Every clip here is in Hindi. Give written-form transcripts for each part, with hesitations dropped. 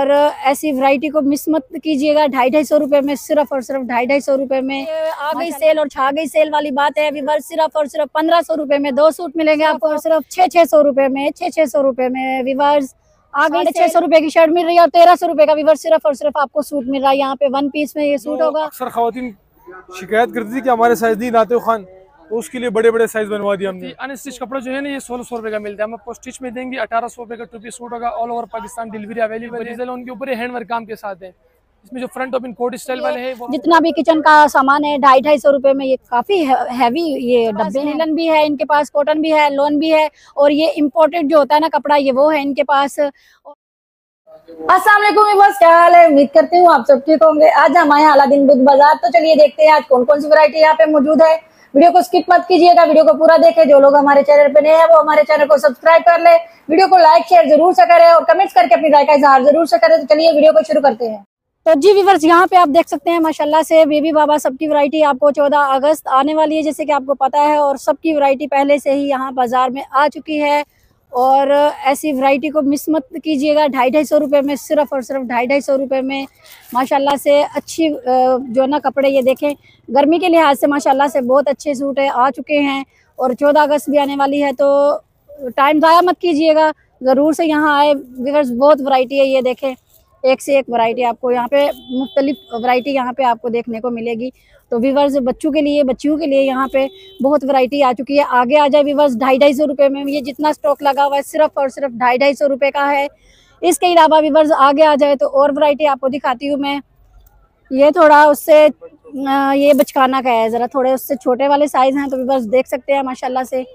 और ऐसी वैरायटी को मिस मत कीजिएगा। 250-250 रुपए में, सिर्फ और सिर्फ 250-250 रुपए में आ गई सेल और छा गई सेल वाली बात है। वीवर्स सिर्फ और सिर्फ 1500 रुपए में 2 सूट मिलेंगे आपको, और सिर्फ 600 रुपए में, 600 रुपए में वीवर्स आ गई। 600 रुपए की शर्ट मिल रही है और 1300 रुपए का वीवर्स सिर्फ और सिर्फ आपको सूट मिल रहा है। यहाँ पे 1 पीस में ये सूट होगा। अक्सर खवातीन शिकायत करती थी कि हमारे साइज नहीं लाते हो खान, तो उसके लिए बड़े बड़े साइज बनवा दिया हमने। अनस्टिच कपड़ा जो है ना ये 1600 रुपए का मिलता है, हम आपको स्टिच में देंगे। 1800 रुपए का 2 पीस सूट होगा। All over Pakistan delivery available है। उनके ऊपर हैंडवर्क काम के साथ है। इसमें जो फ्रंट ओपन कोट स्टाइल वाले है, जितना भी किचन का सामान है 250-250 रुपए में। ये काफी हैवी ये डब्बे हैं। नीलन भी है इनके पास, कॉटन भी है, लोन भी है, और ये इम्पोर्टेड जो होता है ना कपड़ा, ये वो है इनके पास। अस्सलाम वालेकुम बस, क्या हाल है? उम्मीद करती हूँ आप सब ठीक होंगे। आज हम आए अलादीन बुद्ध बाजार, तो चलिए देखते हैं आज कौन कौन सी वैरायटी यहाँ पे मौजूद है। वीडियो को स्किप मत कीजिएगा, वीडियो को पूरा देखें। जो लोग हमारे चैनल पे नए हैं वो हमारे चैनल को सब्सक्राइब कर ले, वीडियो को लाइक शेयर जरूर से करें और कमेंट्स करके अपनी राय का इजहार जरूर से करें। तो चलिए वीडियो को शुरू करते हैं। तो जी व्यूअर्स, यहाँ पे आप देख सकते हैं माशाल्लाह से बेबी बाबा सबकी वैरायटी आपको 14 अगस्त आने वाली है, जैसे कि आपको पता है, और सबकी वैरायटी पहले से ही यहाँ बाजार में आ चुकी है। और ऐसी वैरायटी को मिस मत कीजिएगा। 250-250 रुपए में, सिर्फ और सिर्फ 250-250 रुपए में माशाल्लाह से अच्छी जो ना कपड़े, ये देखें गर्मी के लिहाज से माशाल्लाह से बहुत अच्छे सूट है आ चुके हैं। और 14 अगस्त भी आने वाली है, तो टाइम ज़ाया मत कीजिएगा, ज़रूर से यहाँ आए व्यूअर्स। बहुत वैरायटी है, ये देखें एक से एक वैरायटी आपको यहाँ पे, मुख्तलिफ वैरायटी यहाँ पे आपको देखने को मिलेगी। तो व्यूअर्स बच्चों के लिए, बच्चियों के लिए यहाँ पे बहुत वैरायटी आ चुकी है। आगे आ जाए व्यूअर्स 250-250 रुपये में। ये जितना स्टॉक लगा हुआ है सिर्फ और सिर्फ 250-250 रुपये का है। इसके अलावा व्यूअर्स आगे आ जाए तो और वैरायटी आपको दिखाती हूँ मैं। ये थोड़ा उससे ये बचकाना का है, ज़रा थोड़े उससे छोटे वाले साइज़ हैं, तो व्यूअर्स देख सकते हैं माशाल्लाह से।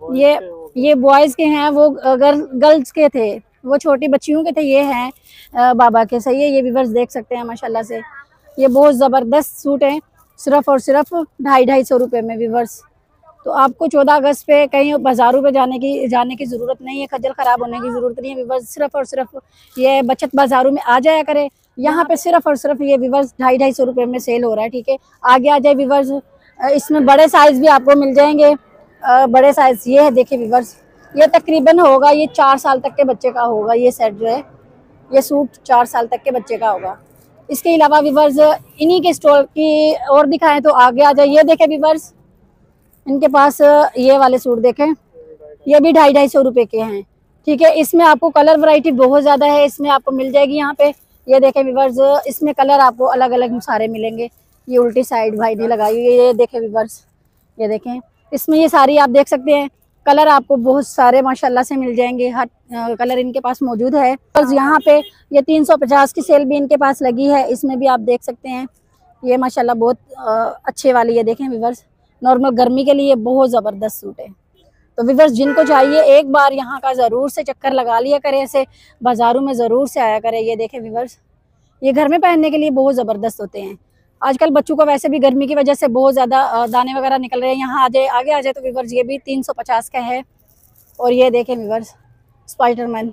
ये बॉयज़ के हैं, वो गर्ल्स के थे, वो छोटी बच्चियों के थे, ये हैं बाबा के। सही है, ये व्यूअर्स देख सकते हैं माशाल्लाह से। ये बहुत ज़बरदस्त सूट हैं, सिर्फ और सिर्फ 250-250 रुपये में व्यूअर्स। तो आपको 14 अगस्त पे कहीं बाज़ारों पे जाने की ज़रूरत नहीं है, खज्जल ख़राब होने की ज़रूरत नहीं है व्यूअर्स। सिर्फ और सिर्फ ये बचत बाज़ारों में आ जाया करे। यहाँ पे सिर्फ और सिर्फ ये व्यूअर्स 250-250 रुपये में सेल हो रहा है, ठीक है। आगे आ जाए व्यूअर्स, इसमें बड़े साइज़ भी आपको मिल जाएंगे। बड़े साइज़ ये है, देखिए व्यूअर्स, ये तकरीबन होगा, ये 4 साल तक के बच्चे का होगा। ये सेट जो है, ये सूट 4 साल तक के बच्चे का होगा। इसके अलावा व्यूअर्स इन्हीं के स्टॉल की और दिखाएं तो आगे आ जाए। ये देखें व्यूअर्स, इनके पास ये वाले सूट देखें, ये भी 250-250 रुपये के हैं, ठीक है। इसमें आपको कलर वैरायटी बहुत ज़्यादा है, इसमें आपको मिल जाएगी यहाँ पे। ये देखें व्यूअर्स, इसमें कलर आपको अलग अलग सारे मिलेंगे। ये उल्टी साइड भाई ने लगाई, ये देखें व्यूअर्स, ये देखें, इसमें ये सारी आप देख सकते हैं कलर आपको बहुत सारे माशाल्लाह से मिल जाएंगे। हर कलर इनके पास मौजूद है। बस यहाँ पे ये 350 की सेल भी इनके पास लगी है, इसमें भी आप देख सकते हैं। ये माशाल्लाह बहुत अच्छे वाली, ये देखें व्यूअर्स, नॉर्मल गर्मी के लिए बहुत ज़बरदस्त सूट है। तो व्यूअर्स जिनको चाहिए एक बार यहाँ का ज़रूर से चक्कर लगा लिया करें, ऐसे बाज़ारों में ज़रूर से आया करें। ये देखें व्यूअर्स, ये घर में पहनने के लिए बहुत ज़बरदस्त होते हैं। आजकल बच्चों को वैसे भी गर्मी की वजह से बहुत ज़्यादा दाने वगैरह निकल रहे हैं। यहाँ आगे आ जाए तो व्यूअर्स ये भी 350 का है। और ये देखें व्यूअर्स स्पाइडरमैन।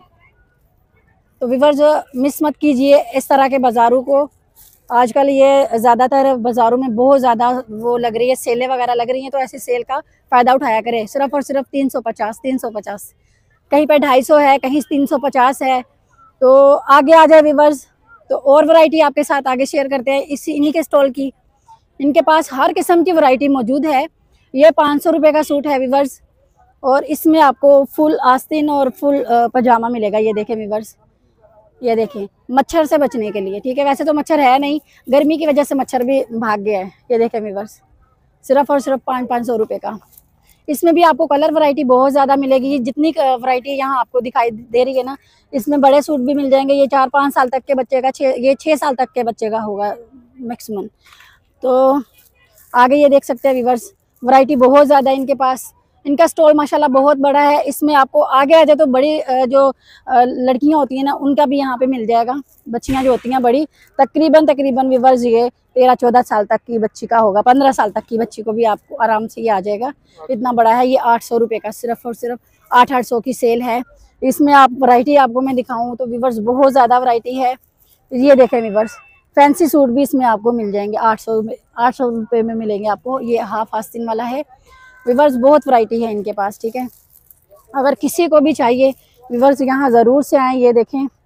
तो व्यूअर्स मिस मत कीजिए इस तरह के बाज़ारों को। आजकल ये ज़्यादातर बाज़ारों में बहुत ज़्यादा वो लग रही है, सेलें वगैरह लग रही हैं, तो ऐसी सेल का फ़ायदा उठाया करें। सिर्फ और सिर्फ 350, कहीं पे 250 है, कहीं 350 है। तो आगे आ जाए व्यूअर्स, तो और वैरायटी आपके साथ आगे शेयर करते हैं इन्हीं के स्टॉल की। इनके पास हर किस्म की वैरायटी मौजूद है। ये 500 रुपये का सूट है व्यूअर्स, और इसमें आपको फुल आस्तीन और फुल पजामा मिलेगा। ये देखें व्यूअर्स, ये देखें मच्छर से बचने के लिए, ठीक है। वैसे तो मच्छर है नहीं, गर्मी की वजह से मच्छर भी भाग गया है। ये देखें व्यूअर्स, सिर्फ और सिर्फ 500 रुपये का। इसमें भी आपको कलर वैरायटी बहुत ज़्यादा मिलेगी। जितनी वैरायटी यहाँ आपको दिखाई दे रही है ना, इसमें बड़े सूट भी मिल जाएंगे। ये 4-5 साल तक के बच्चे का, ये 6 साल तक के बच्चे का होगा मैक्सिमम। तो आगे ये देख सकते हैं व्यूअर्स, वैरायटी बहुत ज़्यादा है इनके पास। इनका स्टॉल माशाल्लाह बहुत बड़ा है। इसमें आपको आगे आ जाए तो बड़ी जो लड़कियां होती हैं ना, उनका भी यहाँ पे मिल जाएगा। बच्चियाँ जो होती हैं बड़ी, तकरीबन व्यूअर्स ये 13-14 साल तक की बच्ची का होगा, 15 साल तक की बच्ची को भी आपको आराम से ये आ जाएगा। इतना बड़ा है। ये 800 रुपये का, सिर्फ और सिर्फ 800 की सेल है। इसमें आप वैरायटी आपको मैं दिखाऊँ तो व्यूअर्स बहुत ज़्यादा वैरायटी है। ये देखें व्यूअर्स, फैंसी सूट भी इसमें आपको मिल जाएंगे। 800 रुपये में मिलेंगे आपको। ये हाफ आस्तीन वाला है व्यूअर्स, बहुत वैरायटी है इनके पास, ठीक है। अगर किसी को भी चाहिए व्यूअर्स यहाँ ज़रूर से आएँ। ये देखें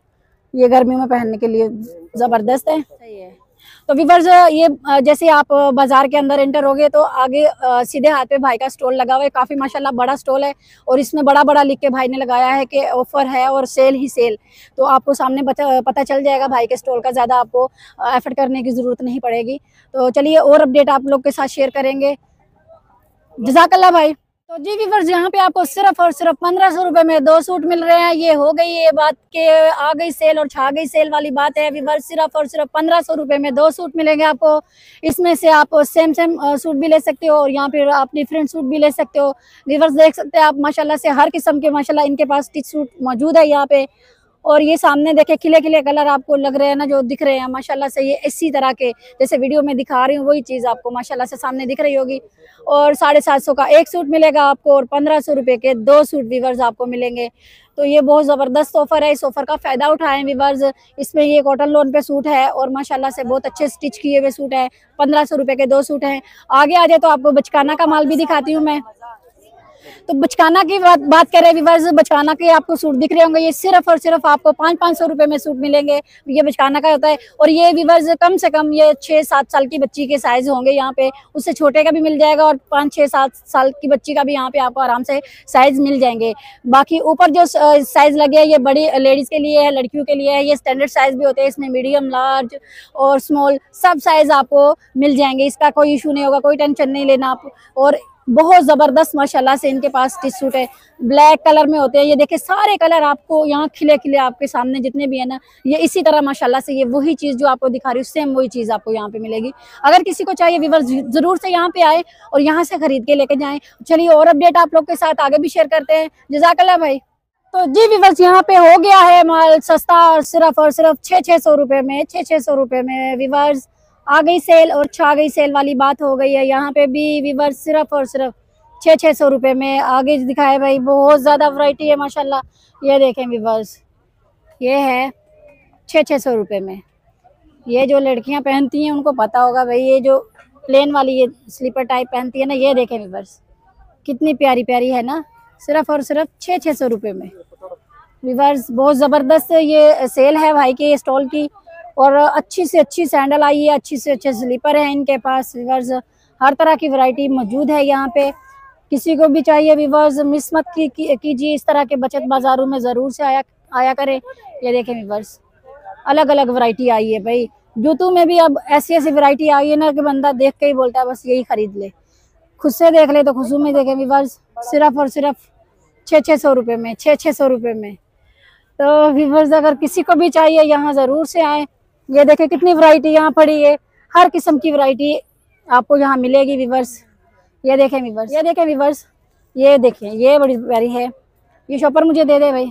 ये गर्मियों में पहनने के लिए जबरदस्त है। सही है। तो वीवर्स ये जैसे आप बाजार के अंदर एंटर होगे तो आगे सीधे हाथ पे भाई का स्टॉल लगा हुआ है, काफी माशाल्लाह बड़ा स्टॉल है और इसमें बड़ा बड़ा लिख के भाई ने लगाया है कि ऑफर है और सेल ही सेल। तो आपको सामने पता चल जाएगा भाई के स्टॉल का, ज्यादा आपको एफर्ट करने की जरूरत नहीं पड़ेगी। तो चलिए और अपडेट आप लोग के साथ शेयर करेंगे। जज़ाकल्लाह भाई। तो जी वीवर्स यहाँ पे आपको सिर्फ और सिर्फ 1500 रुपए में 2 सूट मिल रहे हैं। ये हो गई ये बात के आ गई सेल और छा गई सेल वाली बात है वीवर्स। सिर्फ और सिर्फ 1500 रुपए में 2 सूट मिलेंगे आपको। इसमें से आप सेम सूट भी ले सकते हो और यहाँ पे आप डिफरेंट सूट भी ले सकते हो। वीवर्स देख सकते हैं आप माशाल्लाह से हर किस्म के माशाल्लाह इनके पास स्टिच सूट मौजूद है यहाँ पे। और ये सामने देखे खिले खिले कलर आपको लग रहे हैं ना, जो दिख रहे हैं माशाल्लाह से, ये इसी तरह के जैसे वीडियो में दिखा रही हूँ वही चीज़ आपको माशाल्लाह से सामने दिख रही होगी। और 750 का 1 सूट मिलेगा आपको और 1500 रुपये के 2 सूट वीवर्स आपको मिलेंगे। तो ये बहुत ज़बरदस्त ऑफर है, इस ऑफर का फ़ायदा उठाएं वीवर्स। इसमें ये कॉटन लोन पे सूट है और माशाल्लाह से बहुत अच्छे स्टिच किए हुए सूट है। 1500 रुपये के 2 सूट हैं। आगे आ जाए तो आपको बचकाना का माल भी दिखाती हूँ मैं। तो बचकाना की बात करें वीवर्स, बचकाना के आपको सूट दिख रहे होंगे। ये सिर्फ और सिर्फ आपको 500 रुपए में सूट मिलेंगे। ये बचकाना का होता है और ये वीवर्स कम से कम ये 6-7 साल की बच्ची के साइज होंगे यहाँ पे, उससे छोटे का भी मिल जाएगा और 5-6-7 साल की बच्ची का भी यहाँ पे आपको आराम से साइज मिल जाएंगे। बाकी ऊपर जो साइज लगे हैं ये बड़ी लेडीज के लिए है, लड़कियों के लिए है। ये स्टैंडर्ड साइज भी होते हैं, इसमें मीडियम, लार्ज और स्मॉल सब साइज आपको मिल जाएंगे। इसका कोई इशू नहीं होगा, कोई टेंशन नहीं लेना आप। और बहुत जबरदस्त माशाल्लाह से इनके पास स्टिच सूट है, ब्लैक कलर में होते हैं। ये देखिए सारे कलर आपको यहाँ खिले खिले आपके सामने जितने भी है ना, ये इसी तरह माशाल्लाह से ये वही चीज जो आपको दिखा रही हूँ सेम वही चीज आपको यहाँ पे मिलेगी। अगर किसी को चाहिए वीवर्स जरूर से यहाँ पे आए और यहाँ से खरीद के लेके जाएं। चलिए और अपडेट आप लोग के साथ आगे भी शेयर करते हैं। जज़ाकल्लाह भाई। तो जी वीवर्स यहाँ पे हो गया है माल सस्ता, सिर्फ और सिर्फ 600 रुपए में, 600 रुपए में वीवर्स। आ गई सेल और छा गई सेल वाली बात हो गई है यहाँ पे भी वीवर्स। सिर्फ और सिर्फ 600 रुपए में आगे दिखाए भाई, बहुत ज्यादा वैरायटी है माशाल्लाह। ये देखें वीवर्स, ये है 600 रुपए में। ये जो लड़कियां पहनती हैं उनको पता होगा भाई, ये जो प्लेन वाली ये स्लीपर टाइप पहनती है ना, ये देखें वीवर्स कितनी प्यारी प्यारी है ना। सिर्फ और सिर्फ 600 रुपए में वीवर्स। बहुत जबरदस्त ये सेल है भाई के स्टॉल की और अच्छी से अच्छी सैंडल आई है, अच्छी से अच्छे स्लीपर है इनके पास वीवर्स। हर तरह की वैरायटी मौजूद है यहाँ पे। किसी को भी चाहिए वीवर्स मिस मत कीजिए, इस तरह के बचत बाजारों में ज़रूर से आया करें। ये देखें वीवर्स अलग अलग वैरायटी आई है भाई। जूतों में भी अब ऐसी ऐसी वैरायटी आई है ना कि बंदा देख के ही बोलता है बस यही खरीद ले, खुद से देख ले तो खुशू में देखें वीवर्स। सिर्फ और सिर्फ 600 रुपये में, 600 रुपये में। तो वीवर्स अगर किसी को भी चाहिए यहाँ ज़रूर से आए। ये देखें कितनी वैरायटी यहाँ पड़ी है, हर किस्म की वैरायटी आपको यहाँ मिलेगी वीवर्स। ये देखें वीवर्स, ये देखें वीवर्स, ये देखें ये बड़ी प्यारी है। ये शॉपर मुझे दे दे भाई,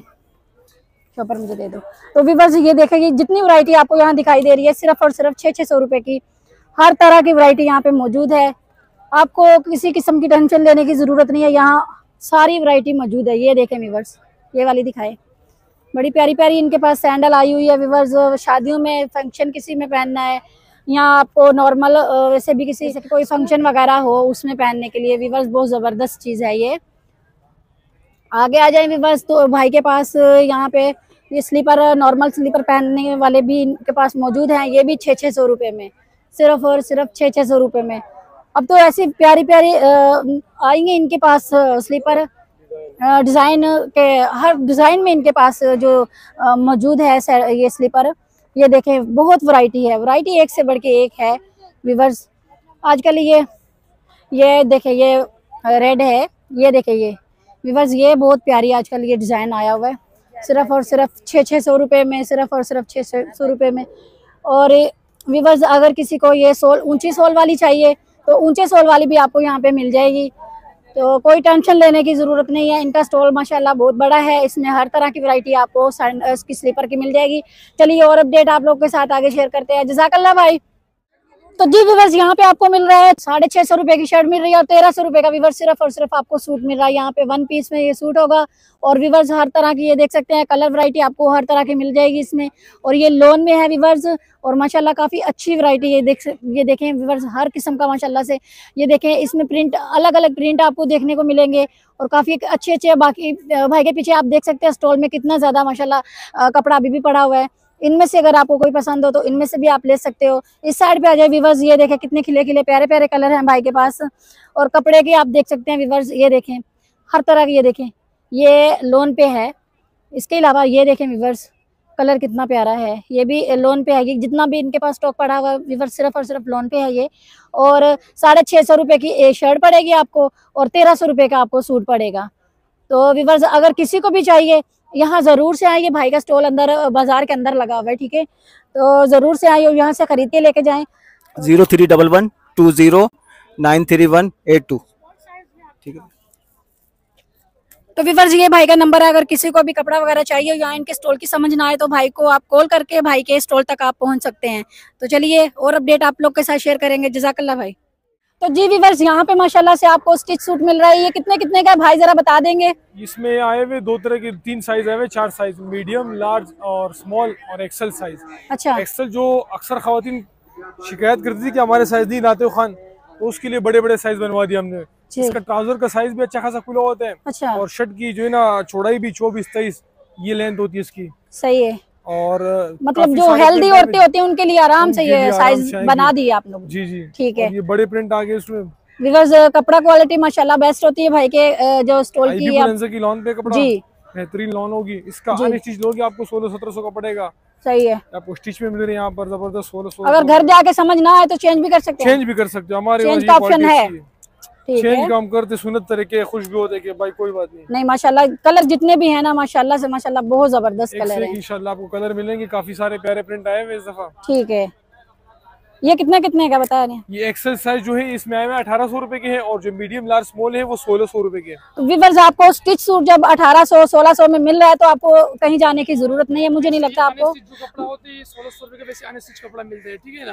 शॉपर मुझे दे दो। तो वीवर्स ये देखेंगे जितनी वैरायटी आपको यहाँ दिखाई दे रही है सिर्फ और सिर्फ 600 रुपये की। हर तरह की वैरायटी यहाँ पे मौजूद है, आपको किसी किस्म की टेंशन लेने की ज़रूरत नहीं है, यहाँ सारी वैरायटी मौजूद है। ये देखें वीवर्स, ये वाली दिखाए, बड़ी प्यारी प्यारी इनके पास सैंडल आई हुई है वीवर्स। शादियों में फंक्शन किसी में पहनना है या आपको नॉर्मल वैसे भी किसी से कोई फंक्शन वगैरह हो उसमें पहनने के लिए वीवर्स बहुत ज़बरदस्त चीज़ है ये। आगे आ जाए वीवर्स तो भाई के पास यहाँ पे ये स्लीपर, नॉर्मल स्लीपर पहनने वाले भी इनके पास मौजूद हैं। ये भी 600 रुपये में, सिर्फ और सिर्फ 600 रुपये में। अब तो ऐसी प्यारी प्यारी आएंगे इनके पास स्लीपर, डिज़ाइन के हर डिज़ाइन में इनके पास जो मौजूद है ये स्लीपर। ये देखें बहुत वैरायटी है, वैरायटी एक से बढ़ के एक है वीवर्स। आजकल ये देखें ये रेड है, ये देखें ये वीवर्स ये बहुत प्यारी आजकल ये डिज़ाइन आया हुआ है। सिर्फ और सिर्फ 600 रुपये में, सिर्फ और सिर्फ 600 रुपये में। और वीवर्स अगर किसी को ये सोल ऊंची सोल वाली चाहिए तो ऊंचे सोल वाली भी आपको यहाँ पे मिल जाएगी। तो कोई टेंशन लेने की ज़रूरत नहीं है, इनका स्टॉल माशाल्लाह बहुत बड़ा है। इसमें हर तरह की वैरायटी आपको इसकी स्लीपर की मिल जाएगी। चलिए और अपडेट आप लोग के साथ आगे शेयर करते हैं। जज़ाकल्लाह भाई। तो जी वीवर्स यहाँ पे आपको मिल रहा है 650 रुपये की शर्ट मिल रही है और 1300 रुपये का वीवर्स सिर्फ और सिर्फ आपको सूट मिल रहा है। यहाँ पे 1 पीस में ये सूट होगा और वीवर्स हर तरह की ये देख सकते हैं कलर वैरायटी आपको हर तरह की मिल जाएगी इसमें। और ये लोन में है वीवर्स और माशाल्लाह काफ़ी अच्छी वैरायटी ये देखें वीवर्स हर किस्म का माशाल्लाह से। ये देखें इसमें प्रिंट अलग अलग प्रिंट आपको देखने को मिलेंगे और काफ़ी अच्छे अच्छे। बाकी भाई के पीछे आप देख सकते हैं स्टॉल में कितना ज़्यादा माशाल्लाह कपड़ा अभी भी पड़ा हुआ है। इनमें से अगर आपको कोई पसंद हो तो इनमें से भी आप ले सकते हो। इस साइड पे आ जाए व्यूवर्स, ये देखें कितने खिले खिले प्यारे प्यारे कलर हैं भाई के पास। और कपड़े की आप देख सकते हैं व्यूवर्स, ये देखें हर तरह के, ये देखें ये लोन पे है। इसके अलावा ये देखें व्यूवर्स, कलर कितना प्यारा है, ये भी लोन पे है। ये जितना भी इनके पास स्टॉक पड़ा हुआ व्यूवर्स सिर्फ और सिर्फ लोन पे है ये। और 650 रुपये की एक शर्ट पड़ेगी आपको और 1300 रुपये का आपको सूट पड़ेगा। तो व्यूवर्स अगर किसी को भी चाहिए यहाँ ज़रूर से आइए, भाई का स्टॉल अंदर बाजार के अंदर लगा हुआ है, ठीक है। तो ज़रूर से आइए, यहाँ से खरीद के लेके जाएं। 031120933182, ठीक है। तो व्यूवर्स ये भाई का नंबर है, अगर किसी को भी कपड़ा वगैरह चाहिए या इनके स्टॉल की समझ ना आए तो भाई को आप कॉल करके भाई के स्टॉल तक आप पहुंच सकते हैं। तो चलिए और अपडेट आप लोग के साथ शेयर करेंगे। जज़ाकल्लाह भाई। तो जी व्यूवर्स यहाँ पे माशाल्लाह से आपको स्टिच सूट मिल रहा है। ये कितने कितने का है भाई, जरा बता देंगे। इसमें आए हुए 2 तरह के 3 साइज आए हुए, 4 साइज, मीडियम, लार्ज और स्मॉल और एक्सेल साइज। अच्छा, एक्सेल जो अक्सर खवातीन शिकायत करती थी कि हमारे साइज नहीं लाते हो खान, तो उसके लिए बड़े बड़े साइज बनवा दिए हमने। इसका ट्राउजर का साइज भी अच्छा खासा खुला होता है। अच्छा, और शर्ट की जो है ना चौड़ाई भी 24-23 ये लेंथ होती है इसकी। सही है। और मतलब जो हेल्दी औरतें होती हैं उनके लिए आराम से ये साइज बना दिए आप लोग। जी जी, ठीक है। ये बड़े प्रिंट आ गए इसमें। व्यूवर्स कपड़ा क्वालिटी माशाल्लाह बेस्ट होती है भाई के जो स्टॉल की की लॉन पे कपड़ा जी बेहतरीन लॉन होगी। इसका अनस्टिच लोगे आपको 1600-1700 का पड़ेगा। सही है। आपको स्टिच में मिल रही है यहाँ पर जबरदस्त 1600। अगर घर जाके समझ ना आए तो चेंज भी कर सकते हैं। चेंज भी कर सकते हो, हमारे चेंज का ऑप्शन है। चेंज काम करते सुन्नत तरीके खुश भी होते कि भाई कोई बात नहीं माशाल्लाह कलर जितने भी है ना माशाल्लाह से माशाल्लाह बहुत जबरदस्त कलर है। इंशाल्लाह आपको कलर मिलेंगे, काफी सारे प्यारे प्रिंट आए हुए इस दफा। ठीक है। ये कितने कितने का बता रहे हैं? ये एक्सेल साइज जो है इसमें आए हुए 1800 रुपए के हैं और जो मीडियम लार्ज स्मॉल है वो 1600 रुपए के। व्यूअर्स आपको स्टिच सूट जब 1800-1600 में मिल रहा है तो आपको कहीं जाने की जरूरत नहीं है, मुझे नहीं लगता आपको। जो कपड़ा होती है 1600 रुपए के वैसे अनस्टिच कपड़ा मिलता है, ठीक है ना।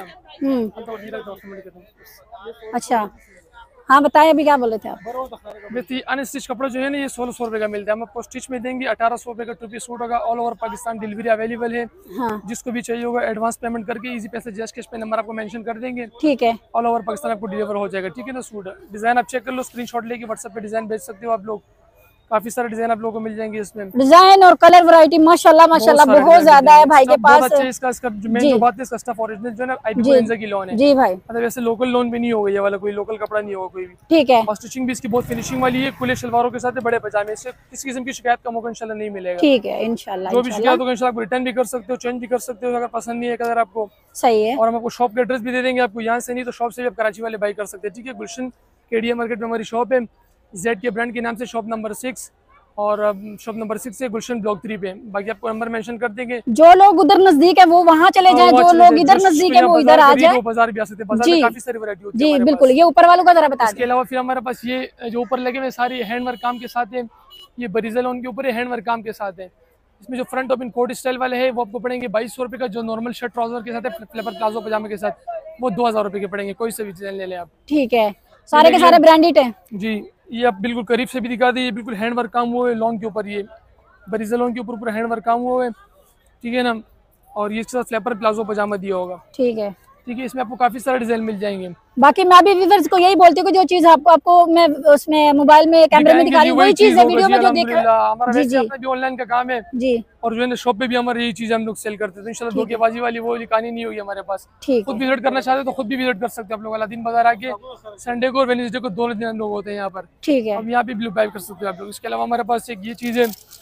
अच्छा हाँ बताएं, अभी क्या बोले थे आप? वैसे अनस्टिच कपड़ा जो है ना ये 1600 रुपए का मिलता है। हम आपको स्टिच में देंगे 1800 रुपए का 2 पीस सूट होगा। All over Pakistan delivery available है। हाँ। जिसको भी चाहिए होगा एडवांस पेमेंट करके इजी पैसे जस्ट कैश पे नंबर आपको मेंशन कर देंगे, ठीक है। ऑल ओवर पाकिस्तान आपको डिलीवर हो जाएगा, ठीक है ना। सूट डिजाइन आप चेक कर लो, स्क्रीनशॉट लेके व्हाट्सएप पे डिजाइन भेज सकते हो आप लोग। काफी सारे डिजाइन आप लोगों को मिल जाएंगे इसमें। डिजाइन और कलर वैरायटी माशाल्लाह माशाल्लाह बहुत ज्यादा है भाई के पास। अच्छा इसका जो मेन जो बात है इसका स्टफ ओरिजिनल जो है ना आईपी रेंज की लोन है। जी भाई, मतलब वैसे लोकल लोन भी नहीं होगा, ये वाला कोई लोकल कपड़ा नहीं होगा कोई भी, ठीक है। और स्टिचिंग भी इसकी बहुत फिनिशिंग वाली है। खुले शलवारों के साथ है, बड़े पजामे, इससे किसी किस्म की शिकायत का मौका इंशाल्लाह नहीं मिलेगा। ठीक है इंशाल्लाह। जो भी शिकायत होगा इंशाल्लाह आप रिटर्न भी कर सकते हो, चेंज भी कर सकते हो अगर पसंद नहीं है अगर आपको। सही है। और हम आपको शॉप का एड्रेस भी दे देंगे, आपको यहाँ से नहीं तो शॉप से भी आप कराची वाले बाई कर सकते हैं, ठीक है। गुलशन केडिया मार्केट में हमारी शॉप है, जेड के ब्रांड के नाम से शॉप नंबर 6 और शॉप नंबर 6 से गुलशन ब्लॉक 3 पे। बाकी आपको नंबर मेंशन कर देंगे। जो लोग उधर नजदीक है वो वहाँ चले जाएं, जो लोग इधर नजदीक है वो इधर आ जाए। बाजार भी आ सकते हैं, बाजार में काफी सारी वैरायटी होती है जी बिल्कुल। ये ऊपर वालों का जरा बता दें। इसके अलावा फिर हमारे पास ये जो ऊपर लगे हुए सारी हैंडवर्क काम के साथ है, ये बरीजल उनके ऊपर हैंडवर्क काम के साथ है। इसमें जो फ्रंट ओपन कोट स्टाइल वाले है वो आपको पड़ेंगे 2200 रुपए का। जो नॉर्मल शर्ट ट्राउजर के साथ है फ्लेपर प्लाजो पजामे के साथ वो 2000 रुपए के पड़ेंगे। कोई से भी डिजाइन ले लें आप, ठीक है। सारे के सारे ब्रांडेड हैं जी। ये आप बिल्कुल करीब से भी दिखा दी, ये बिल्कुल हैंडवर्क काम हुआ है लॉन के ऊपर, ये बरीजल लॉन के ऊपर पूरा हैंडवर्क काम हुआ है, ठीक है ना। और ये इसके साथ फ्लेपर प्लाजो पजामा दिया होगा, ठीक है। ठीक है। इसमें आपको काफी सारे डिजाइन मिल जाएंगे। बाकी मैं भी व्यूअर्स को यही बोलती हूँ कि जो चीज आपको मैं उसमें मोबाइल में कैमरे में दिखा रही हूँ वही चीज है वीडियो में जो देख रहे हैं। हमारा वैसे अपना भी ऑनलाइन का काम है जी, और जो है ना शॉप पे भी हमारी यही चीज हम लोग सेल करते हैं। तो इंशाल्लाह धोखेबाजी वाली वो कहानी नहीं होगी हमारे पास। खुद विजिट करना चाहते तो खुद भी विजिट कर सकते हैं आप लोग। अलादीन बाजार आके संडे को और वेडनेसडे को दोनों दिन हम लोग होते हैं यहाँ पर, ठीक है। अब यहाँ पे ब्लू बाय कर सकते हो आप लोग। इसके अलावा हमारे पास एक ये चीज है,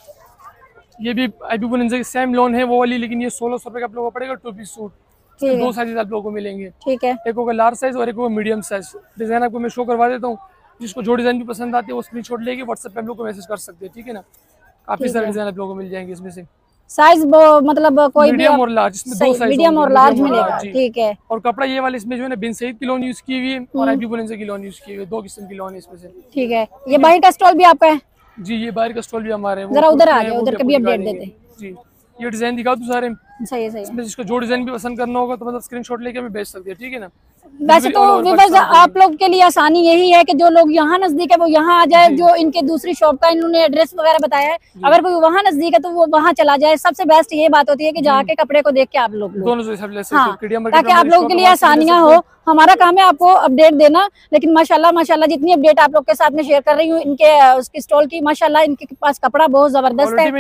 ये भी आईपी बोनेंजा की सेम लोन है वो वाली, लेकिन ये 1600 रुपए का आप लोगों को पड़ेगा 2 पीस सूट। दो साइज आप लोगों को मिलेंगे, ठीक है। एक होगा लार्ज साइज और एक होगा मीडियम साइज। डिजाइन आपको मैं शो करवा देता हूँ, जिसको जो डिजाइन भी पसंद आती है वो स्क्रीनशॉट लेके व्हाट्सएप पे हम लोग को मैसेज कर सकते हैं, ठीक है ना। काफी सारे डिजाइन आप लोगों को मिल जाएंगे इसमें से। साइज मतलब कोई मीडियम और लार्ज, इसमें 2 साइज मीडियम और लार्ज मिलेगा, ठीक है। और कपड़ा ये वाला इसमें जो है ना बिन सईद की लोन यूज की हुई है और आईपी बोनेंजा की लोन यूज की हुई है। 2 किस्म की लोन है इसमें से, ठीक है। ये बाहर का स्टॉल भी आपका है? जी ये बाहर का स्टॉल भी हमारे है। जरा उधर आ जाओ, उधर का भी अपडेट देते जी। ये डिजाइन दिखा दूं सारे, सही है सही है। इसमें जिसको जो डिजाइन भी पसंद करना होगा तो मतलब स्क्रीनशॉट लेके हमें भेज सकते हैं, ठीक है ना। वैसे तो व्यूअर्स आप लोग के लिए आसानी यही है कि जो लोग यहाँ नजदीक है वो यहाँ आ जाए, जो इनके दूसरी शॉप का इन्होंने एड्रेस वगैरह बताया है, अगर कोई वहाँ नजदीक है तो वो वहाँ चला जाए। सबसे बेस्ट ये बात होती है कि जाके कपड़े को देख के आप लोग हाँ, ताकि आप लोगों के लिए आसानियाँ हो। हमारा काम है आपको अपडेट देना, लेकिन माशाल्लाह जितनी अपडेट आप लोग के साथ में शेयर कर रही हूँ इनके उसकी स्टॉल की, माशाल्लाह इनके पास कपड़ा बहुत जबरदस्त है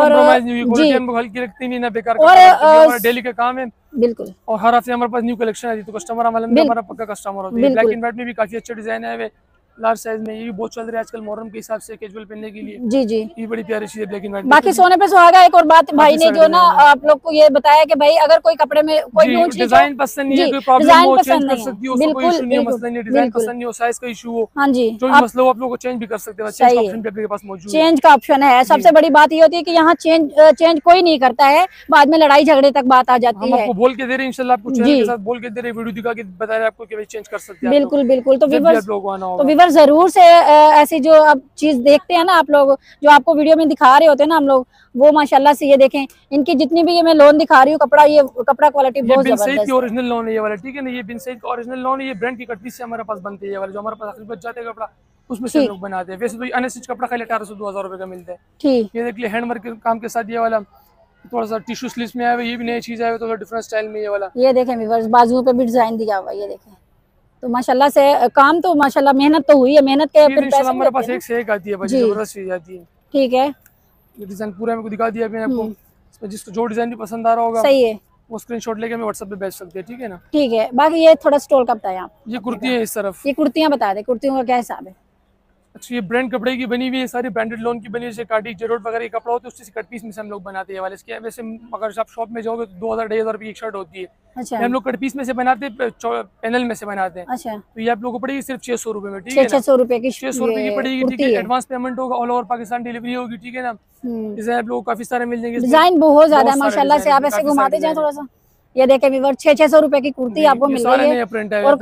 और डेली का काम है बिल्कुल। और हर हफ्ते हमारे पास न्यू कलेक्शन आती है, तो कस्टमर हमारा पक्का कस्टमर होता है। ब्लैक एंड व्हाइट में भी काफी अच्छे डिजाइन है, लार्ज साइज में, ये भी बहुत चल रहा है आजकल मॉडर्न के हिसाब से कैजुअल पहनने के लिए। जी जी, ये बड़ी प्यारी चीज है ब्लैक एंड व्हाइट। बाकी सोने पे सुहागा। एक और बात भाई ने जो ना आप लोग को ये बताया कि भाई अगर कोई कपड़े में कोई डिजाइन पसंद नहीं है, कोई प्रॉब्लम हो चेंज कर सकती हो, उसको कोई इशू नहीं है, मसला नहीं, डिजाइन पसंद नहीं हो, साइज का इशू हो, हाँ जी, जो भी मसला हो आप लोग को चेंज भी कर सकते हैं। चेंज का ऑप्शन भी आपके पास मौजूद है। चेंज का ऑप्शन है। सबसे बड़ी बात ये होती है कि यहाँ चेंज कोई नहीं करता है, बाद में लड़ाई झगड़े तक बात आ जाती है। आपको बोल के दे रहे हैं, इंशाल्लाह आपको चैनल के साथ बोल के दे रहे, वीडियो दिखा के बता रहे आपको कि भाई चेंज कर सकते हैं। बिल्कुल बिल्कुल। तो व्यूअर्स व्यूअर्स जरूर से ऐसी जो अब चीज देखते हैं ना आप लोग, जो आपको वीडियो में दिखा रहे होते हैं ना हम लोग, वो माशाल्लाह से ये देखें इनकी जितनी भी ये मैं लोन दिखा रही हूँ कपड़ा, ये कपड़ा क्वालिटी बहुत जबरदस्त है। ओरिजिनल लोन है ये वाला, ठीक है ना, ये बिन सईद का ओरिजिनल लोन है, ये ब्रांड की कटपीस से हमारे पास बनते हैं। ये वाला जो हमारे पास आखिर बच जाते हैं कपड़ा, उसमें से हम लोग बनाते हैं। वैसे तो अनस्टिच कपड़ा खाली 1800-2000 रुपए का मिलता है। ठीक, ये देख लिया हैंडवर्क के काम के साथ ये वाला थोड़ा सा टिश्यू स्लीव्स में आया हुआ, ये भी नई चीज आया हुआ, थोड़ा डिफरेंट स्टाइल में ये वाला। ये देखें व्यूअर्स, बाजुओं पे भी डिजाइन दिया हुआ, ये देखें। तो माशाल्लाह से काम तो माशाल्लाह मेहनत तो हुई है, मेहनत के फिर पैसे हमारे पास एक से एक आती है, बड़ी जबरदस्त चीज आती है। ठीक है, ये डिजाइन पूरा मेरे को दिखा दिया मैंने आपको, इसमें जिसको जो डिजाइन भी पसंद आ रहा होगा सही है, वो स्क्रीनशॉट लेके हमें व्हाट्सएप पे भेज सकते हैं, ठीक है ना। ठीक है। बाकी ये थोड़ा स्टोर का बताएं आप। ये कुर्ती है इस तरफ, ये कुर्तियां बता दे, कुर्तियों का क्या हिसाब है? अच्छा ये ब्रांड कपड़े की बनी हुई है, सारी ब्रांडेड लोन की बनी है, जैसे काटी जेरोट वगैरह के कपड़ा होता है उससे कट पीस में से हम लोग बनाते हैं वाले। इसके वैसे अगर आप शॉप में जाओगे तो 2000-2500 रुपये की शर्ट होती है, अच्छा, हम लोग कट पीस में से बनाते हैं, पैनल में से बनाते हैं। अच्छा, तो ये आप लोगों को पड़ेगी सिर्फ 600 रुपए में, ठीक है, 600 रुपए की 600 रुपए की पड़ेगी, ठीक है। एडवांस पेमेंट होगा, ऑल ओवर पाकिस्तान डिलीवरी होगी, ठीक है ना। डिजाइन आप लोगों को काफी सारे मिल जाएंगे, डिजाइन बहुत ज्यादा है माशाल्लाह से। आप ऐसे घुमाते जाए थोड़ा सा, ये देखें व्यूअर्स 600 रुपए की कुर्ती आपको मिल रही है और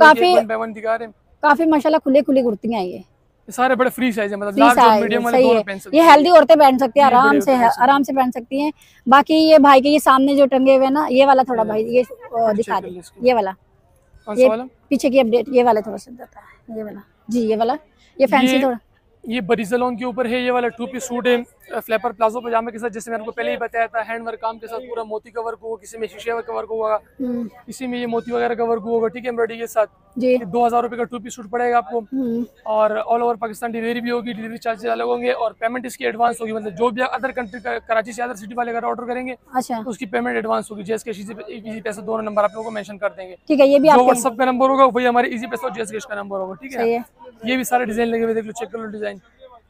काफी माशाल्लाह खुली खुली कुर्तियां हैं। ये सारे बड़े फ्री साइज है, मतलब लार्ज और मीडियम वाले दोनों पहन सकते हैं। ये हेल्दी औरतें पहन सकती हैं, आराम से पहन सकती हैं। बाकी ये भाई के ये सामने जो टंगे हुए ना, ये वाला थोड़ा भाई ये दिखा दे, ये वाला, ये पीछे की अपडेट, ये वाला थोड़ा सा देता है, ये वाला जी, ये वाला ये फैंसी थोड़ा, ये बरीजा लोन के ऊपर है। ये वाला 2 पीस सूट है फ्लैपर प्लाजो पजामे के साथ, जैसे मैंने आपको पहले ही बताया था, हैंडवर्क काम के साथ पूरा मोती का वर्क होगा, किसी में शीशे का वर्क होगा, किसी में ये मोती वगैरह का वर्क होगा, ठीक है, एम्ब्रॉयडरी के साथ। 2000 रुपए का 2 पीस सूट पड़ेगा आपको और ऑल ओवर पाकिस्तान डिलीवरी भी होगी, डिलीवरी चार्जेस अलग होंगे और पेमेंट इसकी एडवांस होगी। मतलब जो भी अदर कंट्री कराची से अदर सिटी वाले अगर ऑर्डर करेंगे तो उसकी पेमेंट एडवांस होगी। जेएस कैश इजी पैसा दोनों नंबर आप लोगों को मेंशन कर देंगे, ठीक है। ये भी जो व्हाट्सएप का नंबर होगा वही हमारे इजी पैसा और जेएस कैश का नंबर होगा, ठीक है। ये भी सारे डिजाइन लगे हुए, देख लो, चेक कर लो डिजाइन,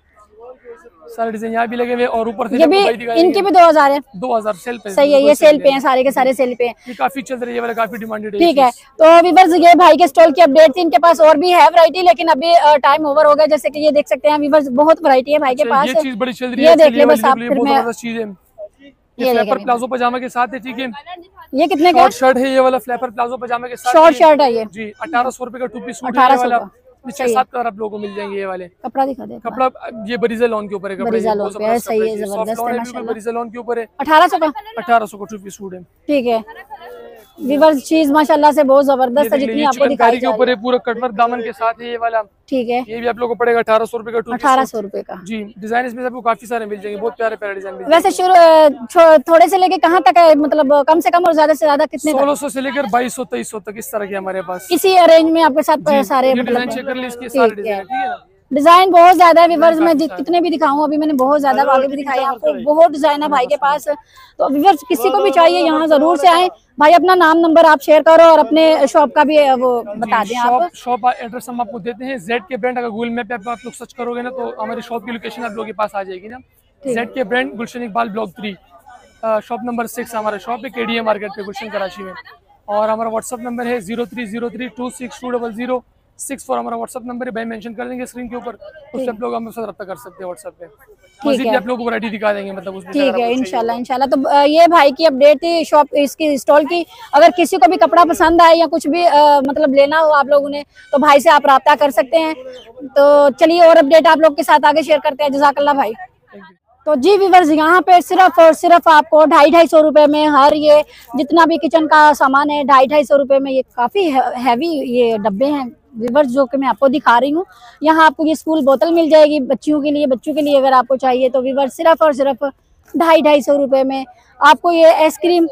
सारे डिजाइन यहाँ भी लगे हुए और ऊपर से ये भी इनके भी 2000 है, 2000 सेल पे, सही है। ये सेल पे हैं, सारे के सारे सेल पे हैं, ये काफी चल रही है, वाला काफी डिमांडेड है, ठीक है। तो व्यूअर्स ये भाई के स्टॉल की अपडेट थी, इनके पास और भी है वैरायटी, लेकिन अभी टाइम ओवर हो गया। जैसे कि ये देख सकते हैं व्यूअर्स, बहुत वैरायटी है भाई के पास। ये चीज बड़ी चल रही है, ये देख ले बस आप, फिर मैं चीज है, ये फ्लैपर प्लाजो पजामा के साथ है, ठीक है। ये कितने का शर्ट है, ये वाला फ्लैपर प्लाजो पजामा के साथ शॉर्ट शर्ट है ये जी, 1800 रुपए का 2 पीस सूट है वाला, 6-7 कलर आप लोगों को मिल जाएंगे। ये वाले कपड़ा दिखा दे, कपड़ा ये बरीजा लोन के ऊपर है, बरीजा लोन पे, सही है, जबरदस्त है माशाल्लाह। बरीजा लोन के ऊपर है, 1800 का 1800 का 2 पीस सूट है, ठीक है। व्यूअर्स चीज माशाल्लाह से बहुत जबरदस्त है, जितनी आपको दिखाई के ऊपर है, पूरा कटवर्क दामन के साथ है ये वाला, ठीक है। ये भी आप लोगों को पड़ेगा 1800 रुपए का 1800 रुपए का जी। डिजाइन इसमें आपको काफी सारे मिल जाएंगे, बहुत प्यारे प्यारे डिजाइन मिल वैसे शुरू थोड़े से लेके कहाँ तक है, मतलब कम से कम और ज्यादा से ज्यादा कितने? 1600 से लेकर 2200-2300 तक इस तरह के हमारे पास, इसी अरेंज में आपके साथ सारे डिजाइन बहुत ज्यादा है व्यूअर्स। मैं कितने भी दिखाऊं, अभी मैंने बहुत ज्यादा आगे भी दिखाए आपको, बहुत डिजाइन है भाई के पास। तो व्यूअर्स किसी को भी चाहिए यहाँ जरूर से आए। भाई अपना नाम नंबर आप शेयर करो और अपने शॉप का भी वो बता दें आप। शॉप एड्रेस हम आपको देते हैं, जेड के ब्रांड, अगर गूगल मैप पे आप लोग सर्च करोगे ना तो हमारी शॉप की लोकेशन आप लोगों के पास आ जाएगी ना। Z K brand, Gulshan Iqbal block 3, shop number 6 हमारा शॉप है, KDA मार्केट पे, गुलशन कराची में। और हमारा व्हाट्सअप नंबर है 0303262006 हमारा व्हाट्सअप नंबर है, भाई मेंशन कर देंगे स्क्रीन के ऊपर, उससे आप लोग हमारे साथ रब्ता कर सकते हैं व्हाट्सएप पे। मज़ीद भी आप लोगों को वैरायटी दिखा देंगे, मतलब उसमें, ठीक है, इंशाल्लाह। तो ये भाई की अपडेट थी शॉप इसकी स्टॉल की। अगर किसी को भी कपड़ा पसंद आए या कुछ भी मतलब लेना हो आप लोगों ने, तो भाई से आप रब्ता कर सकते हैं। तो चलिए और अपडेट आप लोग के साथ आगे शेयर करते हैं। जज़ाकल्लाह भाई। तो जी व्यूअर्स, यहाँ पे सिर्फ और सिर्फ आपको 250-250 रुपए में हर ये जितना भी किचन का सामान है 250-250 रुपए में ये काफी हैवी ये डब्बे हैं व्यूअर्स, जो कि मैं आपको दिखा रही हूँ। यहाँ आपको ये स्कूल बोतल मिल जाएगी बच्चों के लिए अगर आपको चाहिए तो व्यूअर्स सिर्फ और सिर्फ 250-250 रुपए में आपको ये आइसक्रीम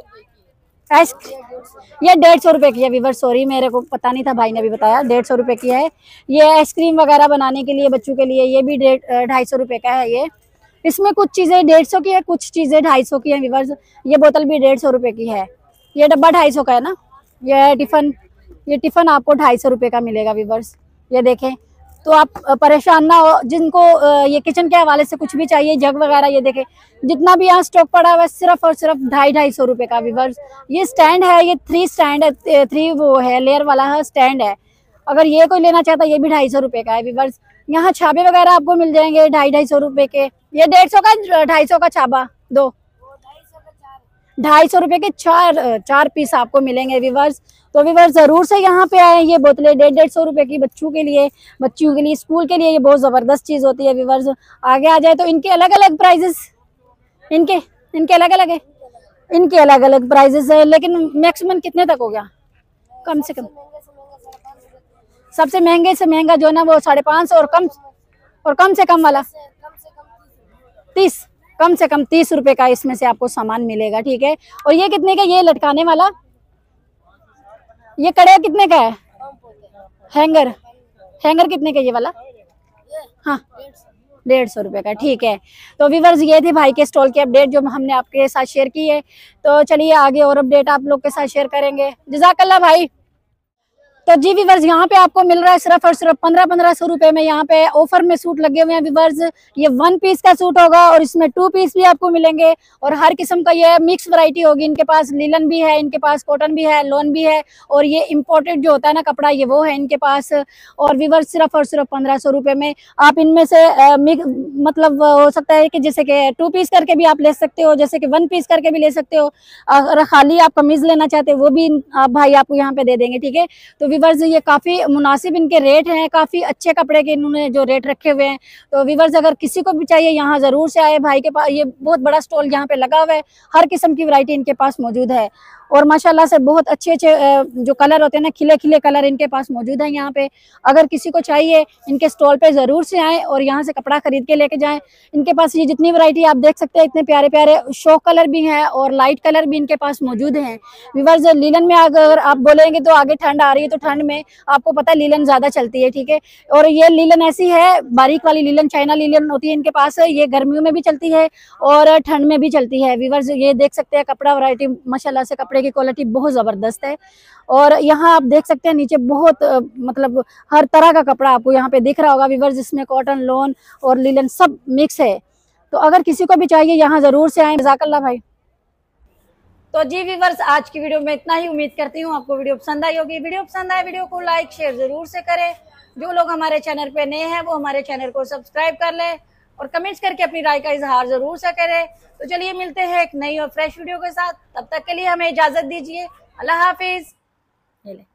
ये 150 रुपए की है व्यूअर्स, सॉरी मेरे को पता नहीं था, भाई ने भी बताया 150 रुपए की है। ये आइसक्रीम वगैरह बनाने के लिए बच्चों के लिए ये भी 250 रुपए का है। ये इसमें कुछ चीजें 150 की है, कुछ चीजें 250 की है व्यूअर्स। ये बोतल भी 150 रुपए की है। ये डब्बा 250 का है ना। ये टिफिन आपको 250 रुपए का मिलेगा व्यूअर्स। ये देखें, तो आप परेशान ना हो जिनको ये किचन के हवाले से कुछ भी चाहिए, जग वगैरह, ये देखें जितना भी यहाँ स्टॉक पड़ा हुआ है सिर्फ और सिर्फ 250-250 रुपए का व्यूअर्स। ये स्टैंड है, ये 3 स्टैंड है, 3 वो है लेयर वाला है स्टैंड है। अगर ये कोई लेना चाहता है ये भी 250 रुपए का है व्यूअर्स। यहाँ छाबे वगैरह आपको मिल जाएंगे 250-250 रुपए के। ये 150 का 250 का छाबा, 250 रुपए के 4 पीस आपको मिलेंगे व्यूअर्स। तो व्यूअर्स जरूर से यहाँ पे आए। ये बोतलें 150-150 रुपए की बच्चियों के लिए स्कूल के लिए ये बहुत जबरदस्त चीज होती है व्यूअर्स। आगे आ जाए तो इनके अलग अलग प्राइजेस, इनके अलग अलग है, इनके अलग अलग प्राइजेस है। लेकिन मैक्सिमम कितने तक हो गया? कम से कम सबसे महंगे से महंगा जो है ना वो 550 और कम से कम वाला 30, कम से कम 30 रुपए का इसमें से आपको सामान मिलेगा, ठीक है। और ये कितने का? ये लटकाने वाला ये कड़े कितने का है? हैंगर कितने का ये वाला? हाँ 150 रुपए का, ठीक है। तो व्यूअर्स ये थे भाई के स्टॉल की अपडेट जो हमने आपके साथ शेयर की है। तो चलिए आगे और अपडेट आप लोग के साथ शेयर करेंगे। जज़ाकल्लाह भाई। तो जी व्यूअर्स यहाँ पे आपको मिल रहा है सिर्फ और सिर्फ 1500 रुपए में। यहाँ पे ऑफर में सूट लगे हुए हैं व्यूअर्स। ये 1 पीस का सूट होगा और इसमें 2 पीस भी आपको मिलेंगे और हर किस्म का ये मिक्स वैरायटी होगी। इनके पास लीलन भी है, इनके पास कॉटन भी है, लॉन भी है और ये इम्पोर्टेड जो होता है ना कपड़ा ये वो है इनके पास। और व्यूअर्स सिर्फ और सिर्फ 1500 रुपए में आप इनमें से मतलब हो सकता है कि जैसे कि 2 पीस करके भी आप ले सकते हो, जैसे कि 1 पीस करके भी ले सकते हो। अगर खाली आप कमीज लेना चाहते हो वो भी भाई आपको यहाँ पे दे देंगे, ठीक है। तो व्यूअर्स ये काफी मुनासिब इनके रेट हैं, काफी अच्छे कपड़े के इन्होंने जो रेट रखे हुए हैं। तो व्यूअर्स अगर किसी को भी चाहिए यहाँ जरूर से आए। भाई के पास ये बहुत बड़ा स्टॉल यहाँ पे लगा हुआ है, हर किस्म की वैरायटी इनके पास मौजूद है और माशाल्लाह से बहुत अच्छे जो कलर होते हैं ना, खिले खिले कलर इनके पास मौजूद है यहाँ पे। अगर किसी को चाहिए इनके स्टॉल पे जरूर से आए और यहाँ से कपड़ा खरीद के लेके जाएं। इनके पास ये जितनी वैरायटी आप देख सकते हैं, इतने प्यारे प्यारे शो कलर भी हैं और लाइट कलर भी इनके पास मौजूद हैं। व्यूअर्स लीलन में अगर आप बोलेंगे तो आगे ठंड आ रही है तो ठंड में आपको पता है लीलन ज्यादा चलती है, ठीक है। और ये लीलन ऐसी है, बारीक वाली लीलन, चाइना लीलन होती है इनके पास। ये गर्मियों में भी चलती है और ठंड में भी चलती है। व्यूअर्स ये देख सकते हैं कपड़ा वैरायटी माशाल्लाह से, कपड़े की क्वालिटी बहुत जबरदस्त है। और यहाँ आप देख सकते हैं नीचे बहुत मतलब हर तरह का कपड़ा आपको यहाँ पे दिख रहा होगा व्यूअर्स, जिसमें कॉटन, लॉन और लीलन सब मिक्स है। तो अगर किसी को भी चाहिए यहाँ जरूर से आए। जज़ाकल्लाह भाई। तो जी व्यूअर्स आज की वीडियो में इतना ही। उम्मीद करती हूँ आपको वीडियो पसंद आई होगी। वीडियो पसंद आए वीडियो को लाइक शेयर जरूर से करें। जो लोग हमारे चैनल पे नए हैं वो हमारे चैनल को सब्सक्राइब कर ले और कमेंट्स करके अपनी राय का इजहार जरूर से करें। तो चलिए मिलते हैं एक नई और फ्रेश वीडियो के साथ, तब तक के लिए हमें इजाजत दीजिए। अल्लाह हाफिज।